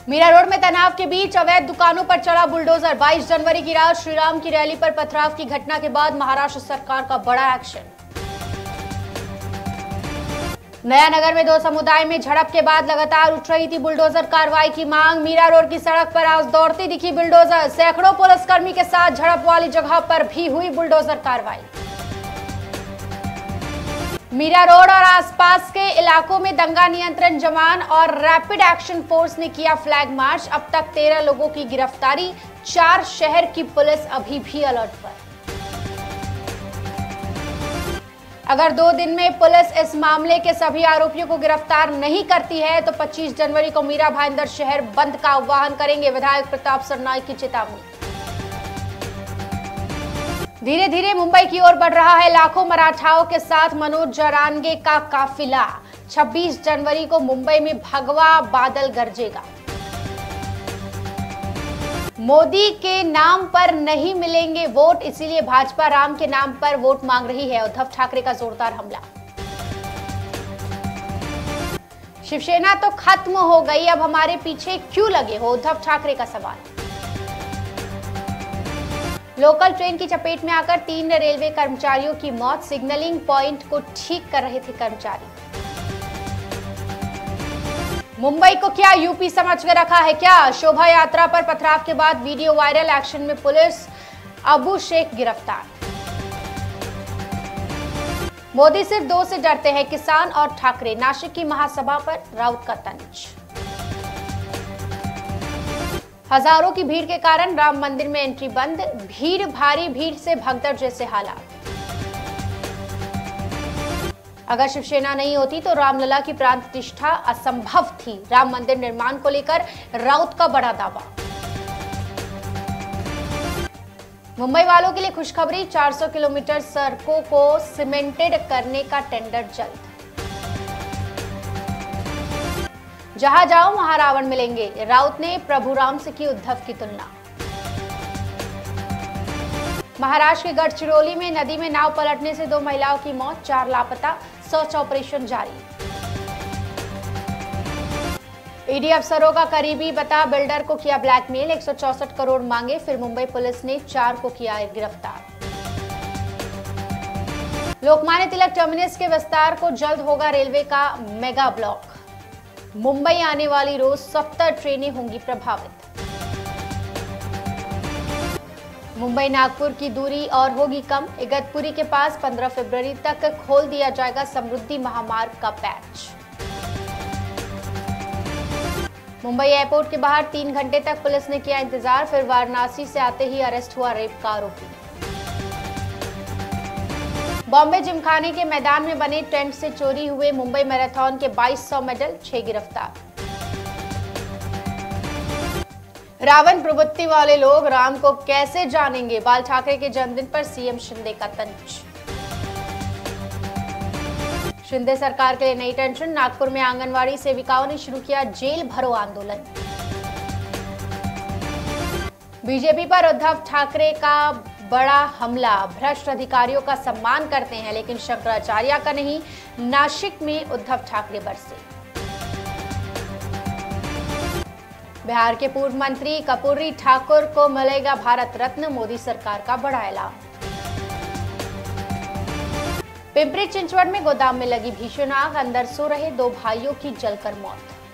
Meera road में तनाव के बीच अवैध दुकानों पर चढ़ा बुलडोजर। 22 जनवरी की रात श्रीराम की रैली पर पथराव की घटना के बाद महाराष्ट्र सरकार का बड़ा एक्शन। नया नगर में दो समुदाय में झड़प के बाद लगातार उठ रही थी बुलडोजर कार्रवाई की मांग। मीरा रोड की सड़क पर आज दौड़ती दिखी बुलडोजर। सैकड़ों पुलिसकर्मी के साथ झड़प वाली जगह पर भी हुई बुलडोजर कार्रवाई। मीरा रोड और आसपास के इलाकों में दंगा नियंत्रण जवान और रैपिड एक्शन फोर्स ने किया फ्लैग मार्च। अब तक 13 लोगों की गिरफ्तारी। 4 शहर की पुलिस अभी भी अलर्ट पर। अगर 2 दिन में पुलिस इस मामले के सभी आरोपियों को गिरफ्तार नहीं करती है तो 25 जनवरी को मीरा भाईंदर शहर बंद का आह्वान करेंगे, विधायक प्रताप सरनाईक की चेतावनी। धीरे धीरे मुंबई की ओर बढ़ रहा है लाखों मराठाओं के साथ मनोज जरांगे का काफिला। 26 जनवरी को मुंबई में भगवा बादल गरजेगा। मोदी के नाम पर नहीं मिलेंगे वोट, इसीलिए भाजपा राम के नाम पर वोट मांग रही है। उद्धव ठाकरे का जोरदार हमला। शिवसेना तो खत्म हो गई, अब हमारे पीछे क्यों लगे हो, उद्धव ठाकरे का सवाल। लोकल ट्रेन की चपेट में आकर 3 रेलवे कर्मचारियों की मौत। सिग्नलिंग पॉइंट को ठीक कर रहे थे कर्मचारी। मुंबई को क्या यूपी समझ कर रखा है क्या? शोभा यात्रा पर पथराव के बाद वीडियो वायरल। एक्शन में पुलिस। अबू शेख गिरफ्तार। मोदी सिर्फ 2 से डरते हैं, किसान और ठाकरे। नासिक की महासभा पर राउत का तंज। हजारों की भीड़ के कारण राम मंदिर में एंट्री बंद। भारी भीड़ से भगदड़ जैसे हालात। अगर शिवसेना नहीं होती तो रामलला की प्राण प्रतिष्ठा असंभव थी। राम मंदिर निर्माण को लेकर राउत का बड़ा दावा। मुंबई वालों के लिए खुशखबरी। 400 किलोमीटर सड़कों को सीमेंटेड करने का टेंडर जल्द। जहां जाओ वहां रावण मिलेंगे। राउत ने प्रभु राम से की उद्धव की तुलना। महाराष्ट्र के गढ़चिरौली में नदी में नाव पलटने से 2 महिलाओं की मौत, 4 लापता। सर्च ऑपरेशन जारी। ईडी अफसरों का करीबी बता बिल्डर को किया ब्लैकमेल। 164 करोड़ मांगे, फिर मुंबई पुलिस ने 4 को किया गिरफ्तार। लोकमान्य तिलक टर्मिनस के विस्तार को जल्द होगा रेलवे का मेगा ब्लॉक। मुंबई आने वाली रोज 70 ट्रेनें होंगी प्रभावित। मुंबई नागपुर की दूरी और होगी कम। इगतपुरी के पास 15 फरवरी तक खोल दिया जाएगा समृद्धि महामार्ग का पैच। मुंबई एयरपोर्ट के बाहर 3 घंटे तक पुलिस ने किया इंतजार, फिर वाराणसी से आते ही अरेस्ट हुआ रेप का आरोपी। बॉम्बे जिमखाने के मैदान में बने टेंट से चोरी हुए मुंबई मैराथन के 2200 मेडल, 6 गिरफ्तार। रावण प्रवृत्ति वाले लोग राम को कैसे जानेंगे? बाल ठाकरे के जन्मदिन पर सीएम शिंदे का तंज। शिंदे सरकार के लिए नई टेंशन। नागपुर में आंगनवाड़ी सेविकाओं ने शुरू किया जेल भरो आंदोलन। बीजेपी पर उद्धव ठाकरे का बड़ा हमला। भ्रष्ट अधिकारियों का सम्मान करते हैं लेकिन शंकराचार्य का नहीं। नासिक में उद्धव ठाकरे बरसे। बिहार के पूर्व मंत्री कर्पूरी ठाकुर को मिलेगा भारत रत्न, मोदी सरकार का बड़ा ऐलान। पिंपरी चिंचवड में गोदाम में लगी भीषण आग, अंदर सो रहे 2 भाइयों की जलकर मौत।